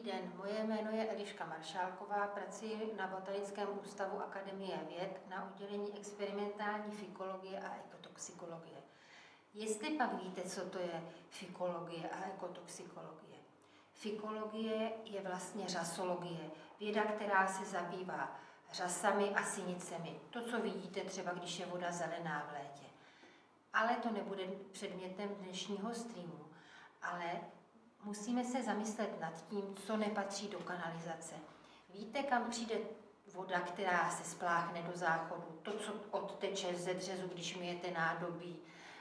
den, moje jméno je Eliška Maršálková, pracuji na Botanickém ústavu Akademie věd na oddělení experimentální fykologie a ekotoxikologie. Jestli pak víte, co to je fykologie a ekotoxikologie? Fykologie je vlastně řasologie, věda, která se zabývá řasami a sinicemi. To, co vidíte třeba, když je voda zelená v létě. Ale to nebude předmětem dnešního streamu. Ale musíme se zamyslet nad tím, co nepatří do kanalizace. Víte, kam přijde voda, která se spláchne do záchodu? To, co odteče ze dřezu, když myjete nádobí,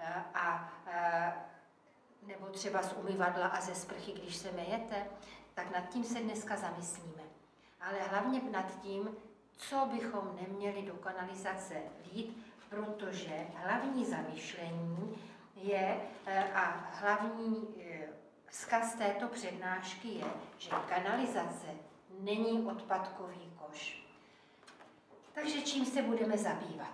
nebo třeba z umyvadla a ze sprchy, když se myjete, tak nad tím se dneska zamyslíme. Ale hlavně nad tím, co bychom neměli do kanalizace lít, protože hlavní zamyšlení je a hlavní vzkaz této přednášky je, že kanalizace není odpadkový koš. Takže čím se budeme zabývat?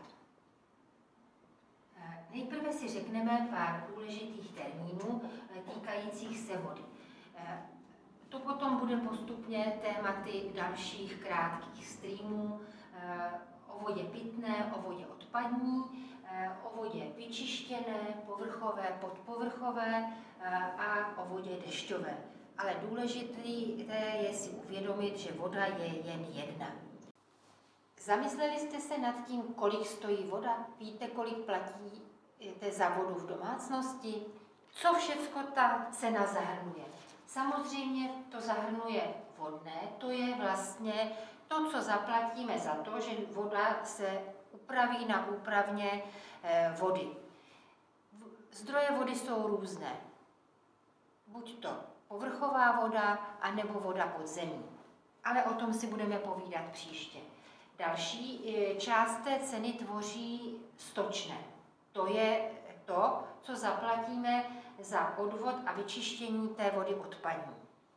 Nejprve si řekneme pár důležitých termínů týkajících se vody. To potom bude postupně tématy dalších krátkých streamů o vodě pitné, o vodě odpadní, o vodě vyčištěné, povrchové, podpovrchové a o vodě dešťové. Ale důležité je si uvědomit, že voda je jen jedna. Zamysleli jste se nad tím, kolik stojí voda? Víte, kolik platíte za vodu v domácnosti? Co všechno ta cena zahrnuje? Samozřejmě to zahrnuje vodné, to je vlastně to, co zaplatíme za to, že voda se upraví na úpravně vody. Zdroje vody jsou různé. Buď to povrchová voda, anebo voda podzemní. Ale o tom si budeme povídat příště. Další část té ceny tvoří stočné. To je to, co zaplatíme za odvod a vyčištění té vody odpadní.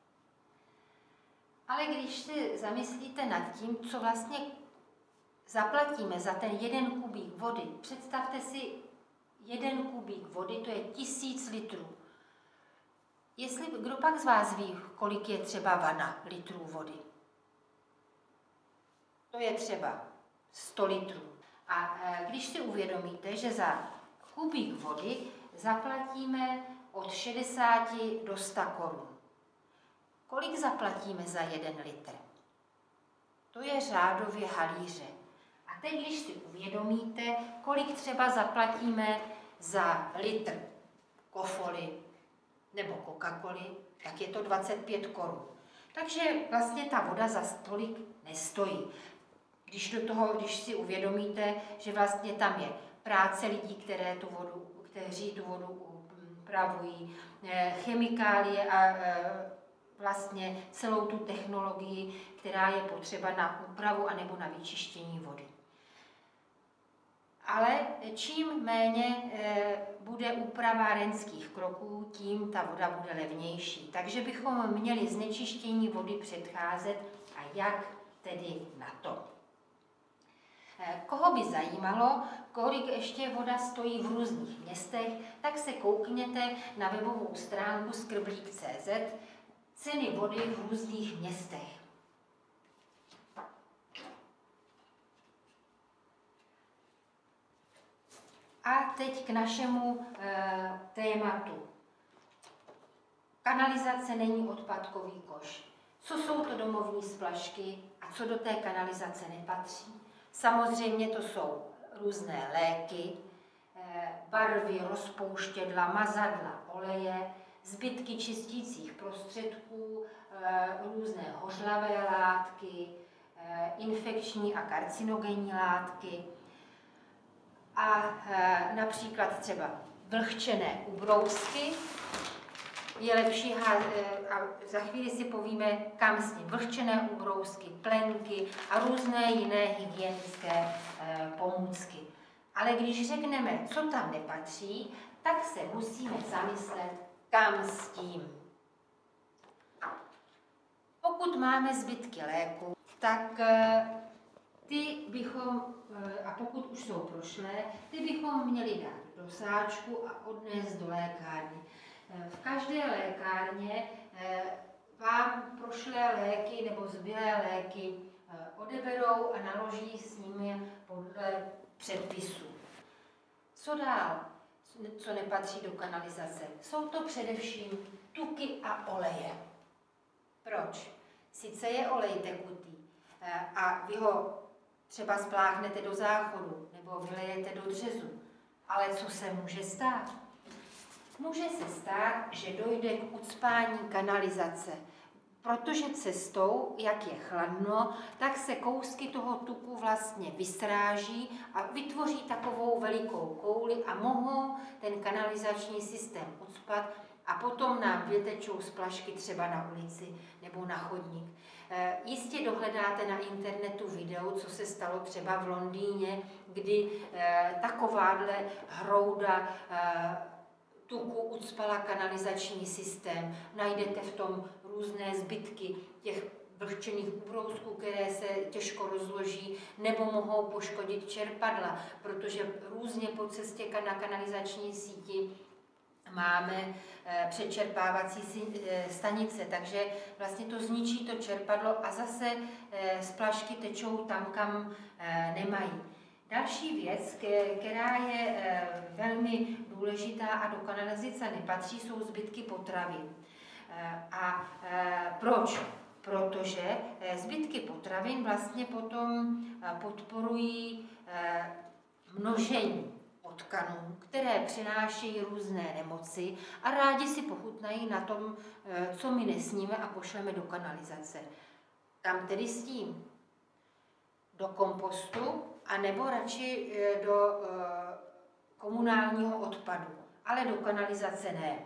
Ale když si zamyslíte nad tím, co vlastně zaplatíme za ten 1 kubík vody, představte si 1 kubík vody, to je 1000 litrů. Kdo pak z vás ví, kolik je třeba vana litrů vody? To je třeba 100 litrů. A když si uvědomíte, že za kubík vody zaplatíme od 60 do 100 korun. Kolik zaplatíme za 1 litr? To je řádově halíře. A teď, když si uvědomíte, kolik třeba zaplatíme za litr kofoly nebo Coca-Coly, tak je to 25 korun. Takže vlastně ta voda za tolik nestojí. Když si uvědomíte, že vlastně tam je práce lidí, kteří tu vodu upravují, chemikálie a vlastně celou tu technologii, která je potřeba na úpravu anebo na vyčištění vody. Ale čím méně bude úpravárenských kroků, tím ta voda bude levnější. Takže bychom měli znečištění vody předcházet a jak tedy na to. Koho by zajímalo, kolik ještě voda stojí v různých městech, tak se koukněte na webovou stránku skrblík.cz ceny vody v různých městech. A teď k našemu tématu. Kanalizace není odpadkový koš. Co jsou to domovní splašky a co do té kanalizace nepatří? Samozřejmě to jsou různé léky, barvy, rozpouštědla, mazadla, oleje, zbytky čistících prostředků, různé hořlavé látky, infekční a karcinogenní látky a například třeba vlhčené ubrousky. Je lepší a za chvíli si povíme, kam s ním vlhčené ubrousky, plenky a různé jiné hygienické pomůcky. Ale když řekneme, co tam nepatří, tak se musíme zamyslet, kam s tím. Pokud máme zbytky léku, tak ty bychom, a pokud už jsou prošlé, ty bychom měli dát do sáčku a odnést do lékárny. V každé lékárně vám prošlé léky nebo zbylé léky odeberou a naloží s nimi podle předpisů. Co dál, co nepatří do kanalizace? Jsou to především tuky a oleje. Proč? Sice je olej tekutý a vy ho třeba spláchnete do záchodu nebo vylejete do dřezu, ale co se může stát? Může se stát, že dojde k ucpání kanalizace, protože cestou, jak je chladno, tak se kousky toho tuku vlastně vysráží a vytvoří takovou velikou kouli a mohou ten kanalizační systém ucpat a potom nám vytečou splašky třeba na ulici nebo na chodník. Jistě dohledáte na internetu video, co se stalo třeba v Londýně, kdy takováhle hrouda tuku ucpala kanalizační systém. Najdete v tom různé zbytky těch vlhčených ubrousků, které se těžko rozloží, nebo mohou poškodit čerpadla, protože různě po cestě na kanalizační síti máme přečerpávací stanice, takže vlastně to zničí to čerpadlo a zase splašky tečou tam, kam nemají. Další věc, která je velmi důležitá a do kanalizace nepatří, jsou zbytky potravin. A proč? Protože zbytky potravin vlastně potom podporují množení potkanů, které přinášejí různé nemoci a rádi si pochutnají na tom, co my nesníme a pošleme do kanalizace. Kam tedy s tím? Do kompostu, anebo radši do komunálního odpadu, ale do kanalizace ne.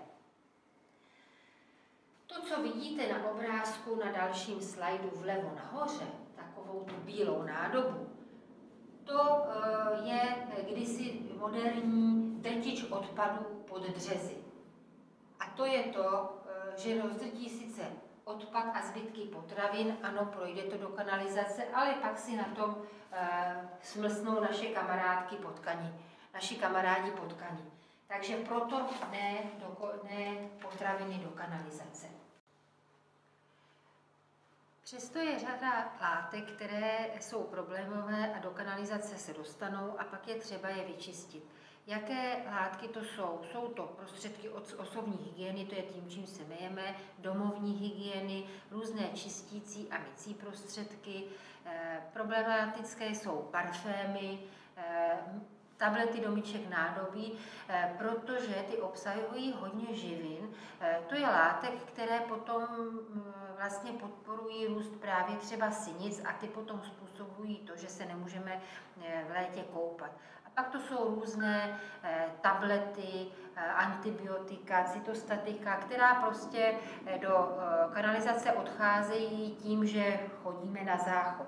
To, co vidíte na obrázku na dalším slajdu vlevo nahoře, takovou tu bílou nádobu, to je kdysi moderní drtič odpadů pod dřezy. A to je to, že rozdrtí sice odpad a zbytky potravin, ano, projde to do kanalizace, ale pak si na tom smlsnou naši kamarádi potkaní. Takže proto ne potraviny do kanalizace. Přesto je řada látek, které jsou problémové a do kanalizace se dostanou a pak je třeba je vyčistit. Jaké látky to jsou? Jsou to prostředky osobní hygieny, to je tím, čím se myjeme, domovní hygieny, různé čistící a mycí prostředky. Problematické jsou parfémy, tablety do myček nádobí, protože ty obsahují hodně živin. To je látek, které potom vlastně podporují růst právě třeba sinic a ty potom způsobují to, že se nemůžeme v létě koupat. A pak to jsou různé tablety, antibiotika, cytostatika, která prostě do kanalizace odcházejí tím, že chodíme na záchod.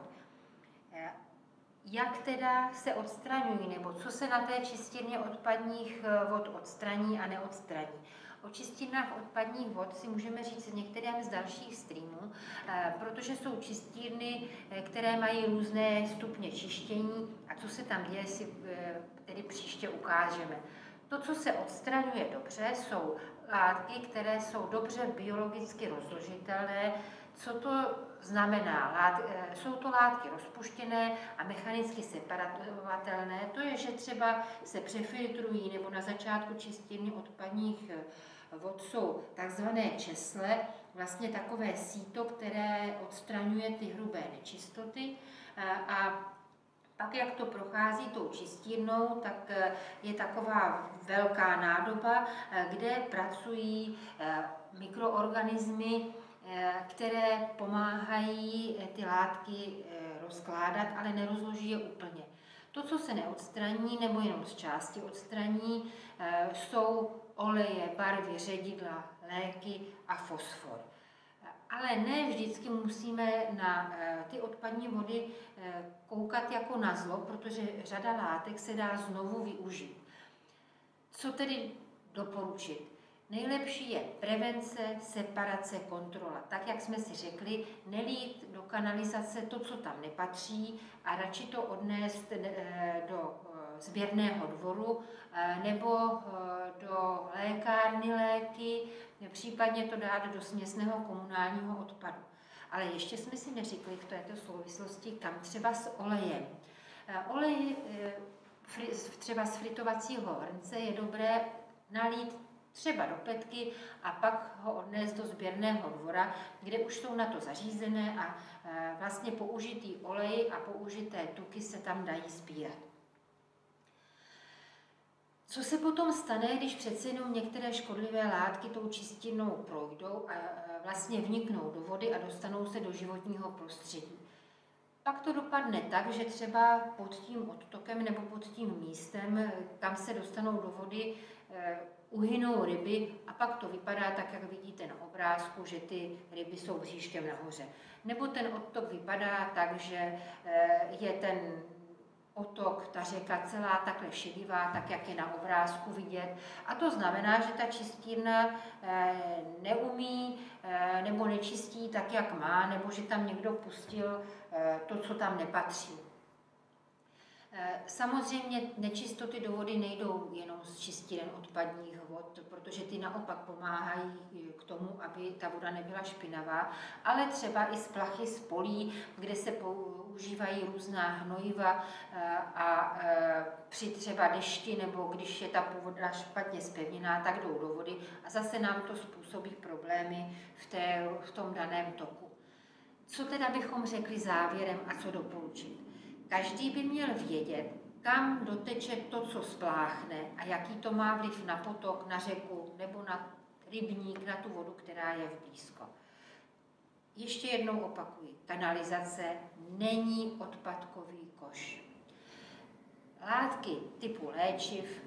Jak teda se odstraňují, nebo co se na té čistírně odpadních vod odstraní a neodstraní? O čistírnách odpadních vod si můžeme říct v některém z dalších streamů, protože jsou čistírny, které mají různé stupně čištění a co se tam děje, si tedy příště ukážeme. To, co se odstraňuje dobře, jsou látky, které jsou dobře biologicky rozložitelné. Co to znamená? Jsou to látky rozpuštěné a mechanicky separovatelné. To je, že třeba se přefiltrují, nebo na začátku čistírny odpadních vod jsou takzvané česle, vlastně takové síto, které odstraňuje ty hrubé nečistoty. A pak, jak to prochází tou čistírnou, tak je taková velká nádoba, kde pracují mikroorganismy, které pomáhají ty látky rozkládat, ale nerozloží je úplně. To, co se neodstraní, nebo jenom z části odstraní, jsou oleje, barvy, ředidla, léky a fosfor. Ale ne vždycky musíme na ty odpadní vody koukat jako na zlo, protože řada látek se dá znovu využít. Co tedy doporučit? Nejlepší je prevence, separace, kontrola. Tak, jak jsme si řekli, nelít do kanalizace to, co tam nepatří a radši to odnést do sběrného dvoru nebo do lékárny léky případně to dát do směsného komunálního odpadu. Ale ještě jsme si neřekli v této souvislosti, kam třeba s olejem. Olej třeba z fritovacího hrnce je dobré nalít třeba do petky a pak ho odnést do sběrného dvora, kde už jsou na to zařízené a vlastně použitý olej a použité tuky se tam dají sbírat. Co se potom stane, když přece jenom některé škodlivé látky tou čistírnou projdou a vlastně vniknou do vody a dostanou se do životního prostředí? Pak to dopadne tak, že třeba pod tím odtokem nebo pod tím místem, kam se dostanou do vody, uhynou ryby a pak to vypadá tak, jak vidíte na obrázku, že ty ryby jsou bříškem nahoře. Nebo ten odtok vypadá tak, že je ten otok, ta řeka celá takhle šedivá, tak jak je na obrázku vidět. A to znamená, že ta čistírna neumí nebo nečistí tak, jak má, nebo že tam někdo pustil to, co tam nepatří. Samozřejmě nečistoty do vody nejdou jenom z čistíren odpadních vod, protože ty naopak pomáhají k tomu, aby ta voda nebyla špinavá, ale třeba i z plachy z polí, kde se používají různá hnojiva a při třeba dešti nebo když je ta voda špatně zpevněná, tak jdou do vody a zase nám to způsobí problémy v tom daném toku. Co teda bychom řekli závěrem a co doporučit? Každý by měl vědět, kam doteče to, co spláchne a jaký to má vliv na potok, na řeku nebo na rybník, na tu vodu, která je v blízko. Ještě jednou opakuji, kanalizace není odpadkový koš. Látky typu léčiv,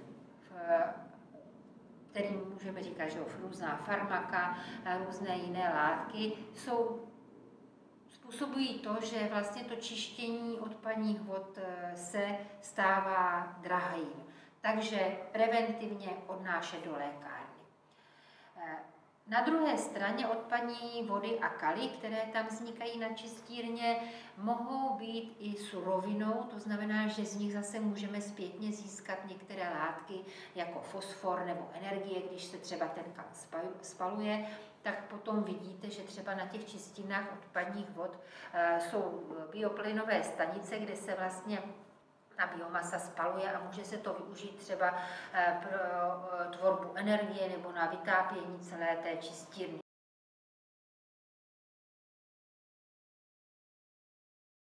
kterým můžeme říkat, že různá farmaka, různé jiné látky, způsobují to, že vlastně to čištění odpadních vod se stává drahým. Takže preventivně odnášet do lékárny. Na druhé straně odpadní vody a kaly, které tam vznikají na čistírně, mohou být i surovinou, to znamená, že z nich zase můžeme zpětně získat některé látky jako fosfor nebo energie, když se třeba ten kal spaluje, tak potom vidíte, že třeba na těch čistírnách odpadních vod jsou bioplynové stanice, kde se vlastně ta biomasa spaluje a může se to využít třeba pro tvorbu energie nebo na vytápění celé té čistírny.